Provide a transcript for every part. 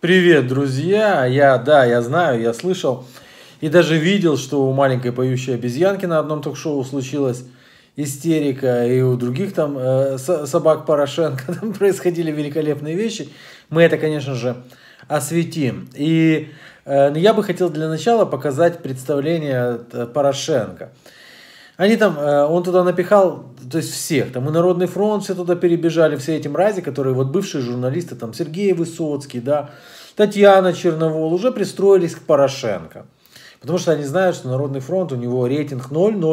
Привет, друзья! Я знаю, я слышал и даже видел, что у маленькой поющей обезьянки на одном ток-шоу случилась истерика, и у других там собак Порошенко там происходили великолепные вещи. Мы это, конечно же, осветим. И я бы хотел для начала показать представление Порошенко. Они там, он туда напихал, то есть всех, там и Народный фронт, все туда перебежали, все эти мрази, которые вот бывшие журналисты, там Сергей Высоцкий, да, Татьяна Черновол уже пристроились к Порошенко. Потому что они знают, что Народный фронт, у него рейтинг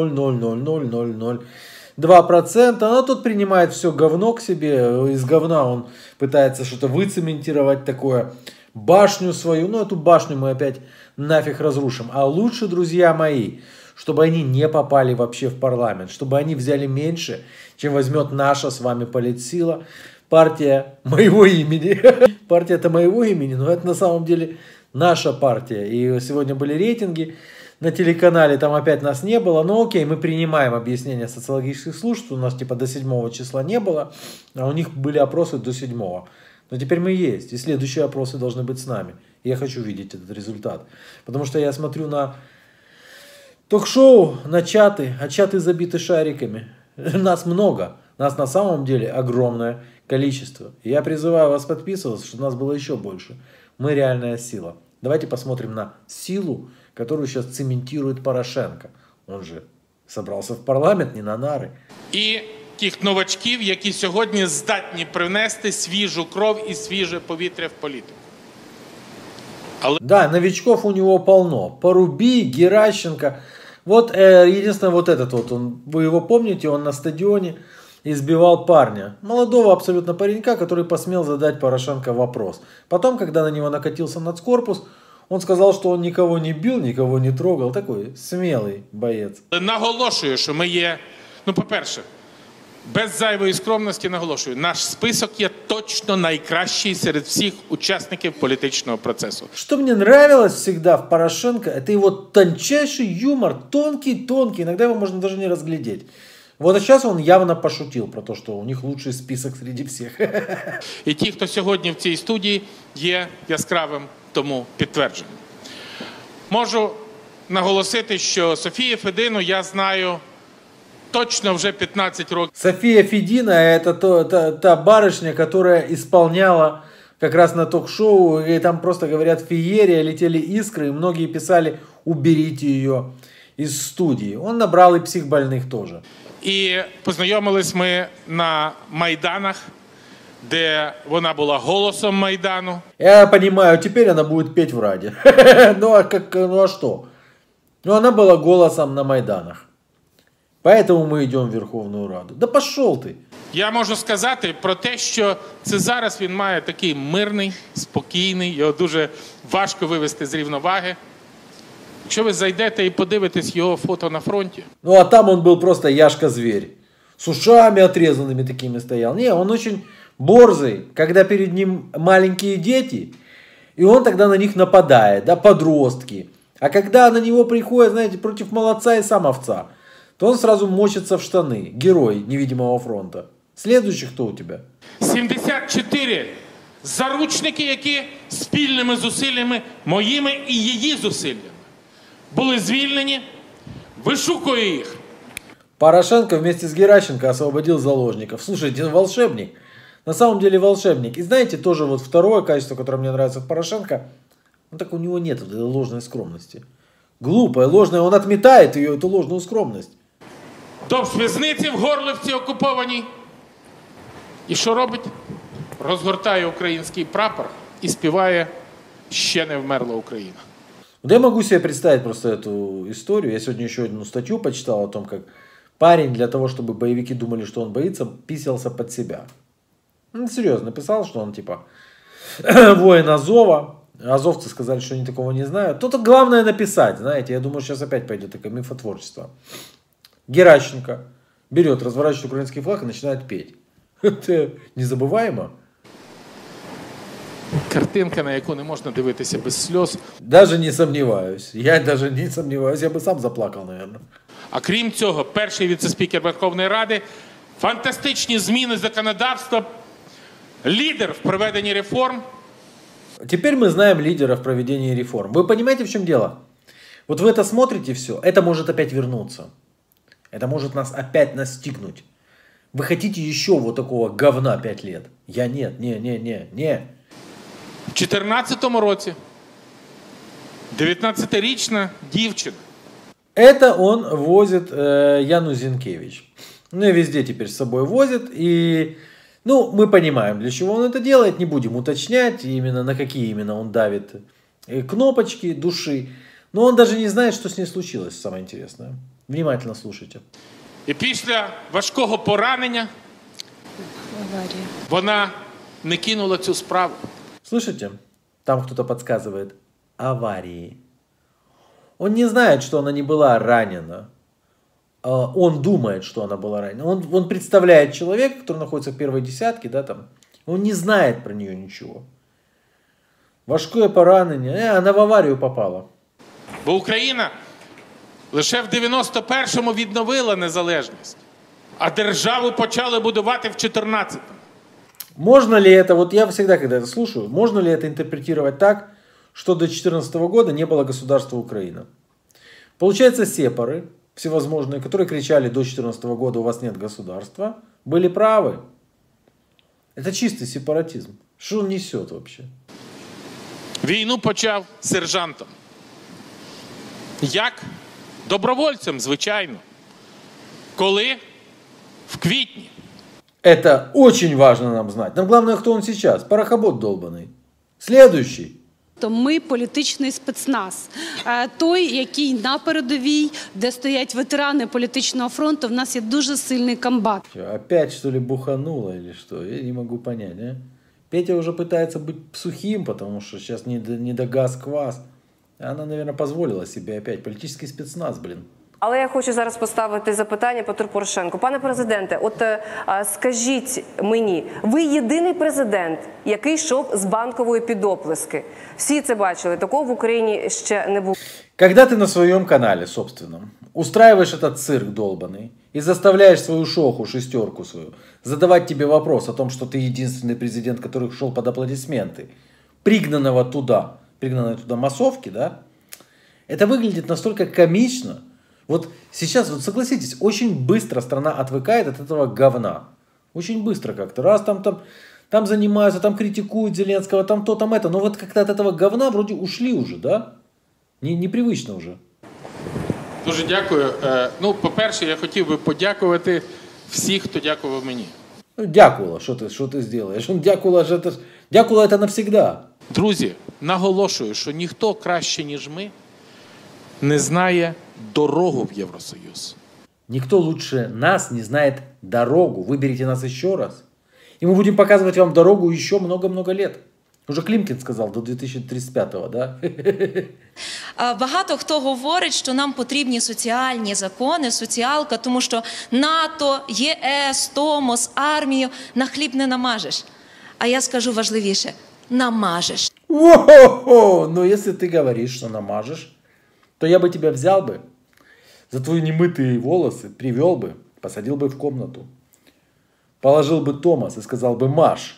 0,0000002%, но тот принимает все говно к себе, из говна он пытается что-то выцементировать такое, башню свою, но эту башню мы опять нафиг разрушим. А лучше, друзья мои, чтобы они не попали вообще в парламент, чтобы они взяли меньше, чем возьмет наша с вами политсила, партия моего имени. Партия это моего имени, но это на самом деле наша партия. И сегодня были рейтинги на телеканале, там опять нас не было. Но окей, мы принимаем объяснение социологических служб, у нас типа до 7 числа не было, а у них были опросы до 7. Но теперь мы есть, и следующие опросы должны быть с нами. И я хочу видеть этот результат. Потому что я смотрю на ток-шоу, на чаты, а чаты забиты шариками. Нас много, нас на самом деле огромное количество. И я призываю вас подписываться, чтобы нас было еще больше. Мы реальная сила. Давайте посмотрим на силу, которую сейчас цементирует Порошенко. Он же собрался в парламент, не на нари. І тих новачків, які сьогодні здатні привнести свіжу кров і свіже повітря в політику. Да, новичков у него полно. Поруби, Геращенко. Вот единственное, вот этот вот, вы его помните, он на стадионе избивал парня. Молодого абсолютно паренька, который посмел задать Порошенко вопрос. Потом, когда на него накатился нацкорпус, он сказал, что он никого не бил, никого не трогал. Такой смелый боец. Наголошую, що ми є, по-перше, без зайвої скромності наголошую, наш список є точно найкращий серед всіх учасників політичного процесу. Что мне нравилось всегда в Порошенко, это его тончайший юмор, тонкий, иногда его можно даже не разглядеть. Вот а сейчас он явно пошутил про то, что у них лучший список среди всех. І ті, хто сьогодні в цій студії, є яскравим тому підтвердженням. Можу наголосити, що Софію Федину я знаю точно уже 15 років. София Федина это та барышня, которая исполняла как раз на ток-шоу, и там просто говорят феерия, летели искры, и многие писали уберите ее из студии. Он набрал и психбольных тоже. І познайомились ми на Майданах, де вона була голосом Майдану. Я понимаю, теперь она будет петь в Раде. Ну а что? Ну она была голосом на Майданах. Поэтому мы идем в Верховную Раду. Да пошел ты! Я можу сказати про те, що це зараз він має такий мирний, спокійний, його дуже важко вивести з рівноваги. Якщо ви зайдете і подивитесь його фото на фронті. Ну а там он был просто Яшка-зверь. С ушами отрезанными такими стоял. Не, он очень борзый, когда перед ним маленькие дети, и он тогда на них нападает, да, подростки. А когда на него приходят, знаете, против молодца и сам овца, то он сразу мочится в штаны. Герой невидимого фронта. Следующий кто у тебя? 74 заручники, які спільними зусиллями, моїми і її зусиллями, були звільнені, вишукує їх. Порошенко вместе с Геращенко освободил заложников. Слушайте, волшебник. На самом деле волшебник. И знаете, тоже вот второе качество, которое мне нравится в Порошенко, ну так у него нет этой ложной скромности. Глупая, ложная, он отметает ее, эту ложную скромность. Довж в'язниці в Горлівці окупованій. І що робить? Розгортає український прапор і співає «Ще не вмерла Україна». Да я могу себе представить просто эту историю. Я сегодня еще одну статью почитал о том, как парень для того, чтобы боевики думали, что он боится, писался под себя. Ну, серьезно, написал, что он типа воин Азова. Азовцы сказали, что они такого не знают. То-то главное написать, знаете. Я думаю, сейчас опять пойдет такое мифотворчество. Геращенко берет, разворачивает украинский флаг и начинает петь. Это незабываемо. Картинка, на яку не можна дивитися без сльоз. Даже не сомневаюсь. Я даже не сомневаюсь. Я бы сам заплакал, наверное. А крім цього, перший віце-спікер Верховної Ради, фантастичні зміни законодавства, лідер в проведенні реформ, Теперь мы знаем лидеров проведения реформ. Вы понимаете, в чем дело? Вот вы это смотрите все, это может опять вернуться. Это может нас опять настигнуть. Вы хотите еще вот такого говна 5 лет? Я нет, не. В 2014 році 19-річна дівчина. Это он возит Яну Зинкевич. Ну и везде теперь с собой возит. И, ну, мы понимаем, для чего он это делает. Не будем уточнять, именно на какие именно он давит кнопочки души. Но он даже не знает, что с ней случилось, самое интересное. Внимательно слушайте. І після важкого поранення вона не кинула цю справу. Слышите? Там кто-то подсказывает. Аварии. Он не знает, что она не была ранена. Он думает, что она была ранена. Он представляет человека, который находится в первой десятке, да, там. Он не знает про нее ничего. Важкое поранение. Она в аварию попала. Бо Україна лише в 91-му відновила незалежність, а державу почали будувати в 14-му. Можно ли это, вот я всегда, когда это слушаю, можно ли это интерпретировать так, что до 2014 года не было государства Украина? Получается, сепары всевозможные, которые кричали до 2014 года у вас нет государства, были правы. Это чистый сепаратизм. Что он несет вообще? Війну почав сержантом. Як? Добровольцем, звичайно. Коли? В квітні. Это очень важно нам знать. Нам главное, кто он сейчас. Порохобот долбаный. Следующий. То ми політичний спецназ. Той, який на передовій, де стоять ветерани політичного фронту, в нас є дуже сильний комбат. Опять, что ли, бухануло или что? Я не могу понять, а? Петя уже пытается быть сухим, потому что сейчас не до газ-квас. Она, наверное, позволила себе опять. Політичний спецназ, блин. Але я хочу зараз поставити запитання Петру Порошенку. Пане президенте, от скажіть мені, ви єдиний президент, який йшов з Банкової під оплески. Всі це бачили, такого в Україні ще не було. Когда ты на своем канале, собственном, устраиваешь этот цирк долбанный и заставляешь свою шоху, шестерку свою, задавать тебе вопрос о том, что ты единственный президент, который шел под аплодисменты, пригнанной туда массовки, да, это выглядит настолько комично. Вот сейчас, вот согласитесь, очень быстро страна отвыкает от этого говна. Очень быстро как-то. Раз там занимаются, там критикуют Зеленского, там то, там это. Но вот как-то от этого говна вроде ушли уже, да? Непривычно уже. Дуже дякую. Ну, по-перше, я хотів би подякувати всіх, хто дякував мені. Ну, дякувала, що ти зробиш? Дякувала це навсегда. Друзі, наголошую, що ніхто краще, ніж ми, не знає дорогу в Євросоюз. Никто лучше нас не знает дорогу. Выберите нас еще раз. И мы будем показывать вам дорогу еще много-много лет. Уже Климкин сказал, до 2035-го, да? Багато хто говорить, що нам потрібні соціальні закони, соціалка, тому що НАТО, ЄС, ТОМОС, армію на хліб не намажеш. А я скажу важливіше – намажеш. О-хо-хо! Но если ты говоришь, что намажешь, то я бы тебя взял бы за твои немытые волосы, привел бы, посадил бы в комнату, положил бы Томас и сказал бы «Маш!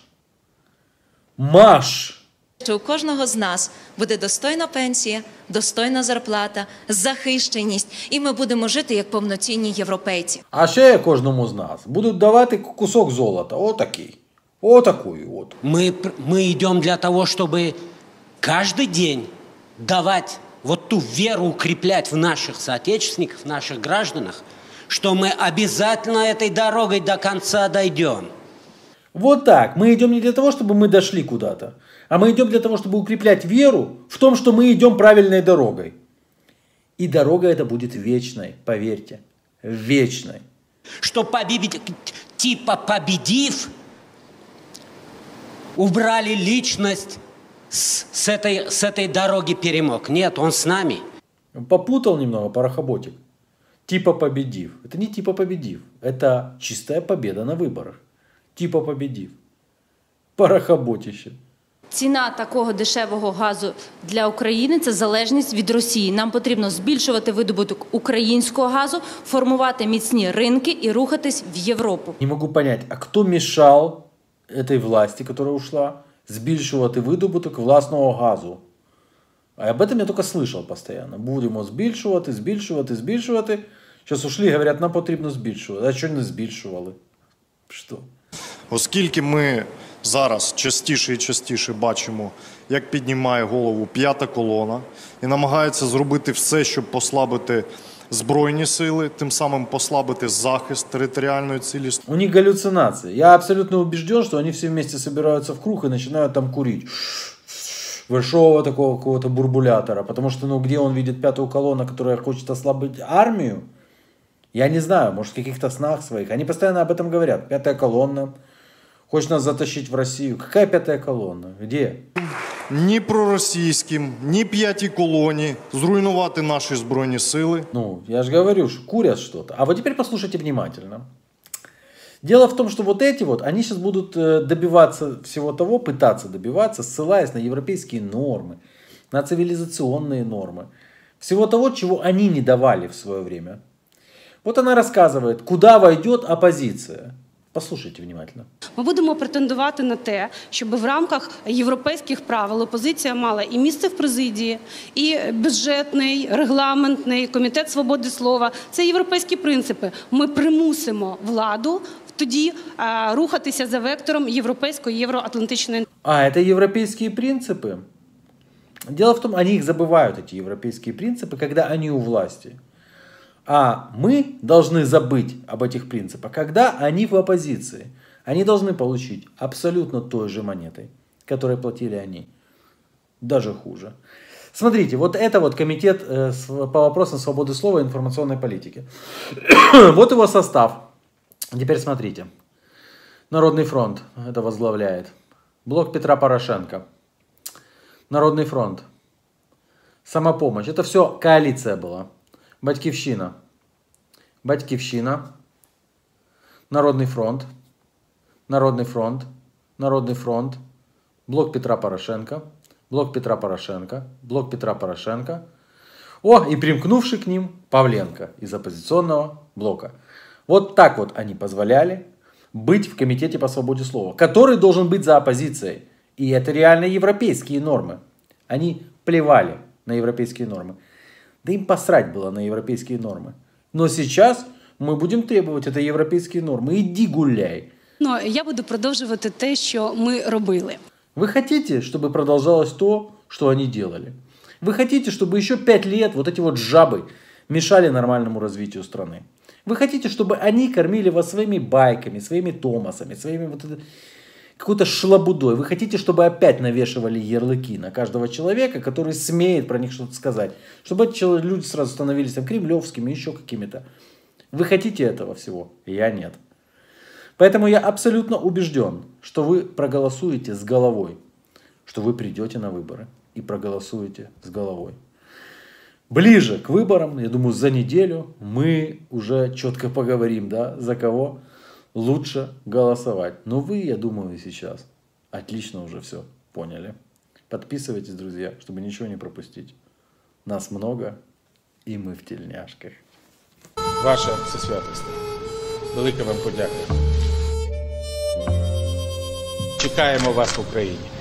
Маш!» Що у кожного з нас буде достойна пенсія, достойна зарплата, захищеність, і ми будемо жити як повноцінні європейці. А ще кожному з нас будуть давати кусок золота, отакий, отакий от. Мы идем для того, чтобы каждый день давать вот ту веру, укреплять в наших соотечественниках, в наших гражданах, что мы обязательно этой дорогой до конца дойдем. Вот так. Мы идем не для того, чтобы мы дошли куда-то, а мы идем для того, чтобы укреплять веру в том, что мы идем правильной дорогой. И дорога эта будет вечной, поверьте, вечной. Что типа победив, убрали личность с этой дороги перемог. Нет, он с нами. Попутал немного порохоботик. Типа победив. Это не типа победив. Это чистая победа на выборах. Типа победив. Порохоботище. Ціна такого дешевого газу для України – це залежність від Росії. Нам потрібно збільшувати видобуток українського газу, формувати міцні ринки і рухатись в Європу. Не могу понять, а кто мешал этой власти, которая ушла, збільшувати видобуток власного газу. А об этом я только слышал постоянно. Будемо збільшувати, збільшувати, збільшувати. Зараз ушли, говорять, нам потрібно збільшувати. А що не збільшували? Що? Оскільки ми зараз частіше і частіше бачимо, як піднімає голову п'ята колона і намагається зробити все, щоб послабити Збройні сили, тим самим послабити захист територіальної цілісності. У них галлюцинации. Я абсолютно убежден, что они все вместе собираются в круг и начинают там курить. Большого такого какого-то бурбулятора. Потому что, ну, где он видит пятую колонну, которая хочет ослабить армию? Я не знаю, может, в каких-то снах своих. Они постоянно об этом говорят. Пятая колонна хочет нас затащить в Россию. Какая пятая колонна? Где? Ні проросійським, ні п'ятій колоні зруйнувати наші Збройні сили. Ну, я же говорю, что курят что-то. А вот теперь послушайте внимательно. Дело в том, что вот эти вот, они сейчас будут добиваться всего того, пытаться добиваться, ссылаясь на европейские нормы, на цивилизационные нормы. Всего того, чего они не давали в свое время. Вот она рассказывает, куда войдет оппозиция. Послухайте внимательно. Ми будемо претендувати на те, щоб в рамках європейських правил опозиція мала і місце в президії, і бюджетний, регламентний, комітет свободи слова. Це європейські принципи. Ми примусимо владу тоді рухатися за вектором європейської, євроатлантичної. А, это европейские принципы? Дело в том, они их забывают, эти европейские принципы, когда они у власти. А мы должны забыть об этих принципах, когда они в оппозиции. Они должны получить абсолютно той же монетой, которой платили они. Даже хуже. Смотрите, вот это вот комитет по вопросам свободы слова и информационной политики. Вот его состав. Теперь смотрите. Народный фронт это возглавляет. Блок Петра Порошенко. Народный фронт. Самопомощь. Это все коалиция была. Батьківщина. Батьківщина. Народный фронт. Народный фронт. Народный фронт. Блок Петра Порошенко. Блок Петра Порошенко. Блок Петра Порошенко. О, и примкнувший к ним Павленко из оппозиционного блока. Вот так вот они позволяли быть в комитете по свободе слова, который должен быть за оппозицией. И это реально европейские нормы. Они плевали на европейские нормы. Да им посрать было на европейские нормы. Но сейчас мы будем требовать это европейские нормы. Иди гуляй. Ну, я буду продовжувати те, що ми робили. Вы хотите, чтобы продолжалось то, что они делали? Вы хотите, чтобы еще 5 лет вот эти вот жабы мешали нормальному развитию страны? Вы хотите, чтобы они кормили вас своими байками, своими томасами, своими вот какой-то шлабудой? Вы хотите, чтобы опять навешивали ярлыки на каждого человека, который смеет про них что-то сказать? Чтобы эти люди сразу становились там кремлевскими, еще какими-то. Вы хотите этого всего? Я нет. Поэтому я абсолютно убежден, что вы проголосуете с головой, что вы придете на выборы и проголосуете с головой. Ближе к выборам, я думаю, за неделю мы уже четко поговорим, да, за кого лучше голосовать. Но вы, я думаю, сейчас отлично уже все поняли. Подписывайтесь, друзья, чтобы ничего не пропустить. Нас много, и мы в тельняшках. Ваша всесвятость. Велика вам подяка. Чекаємо вас в Україні.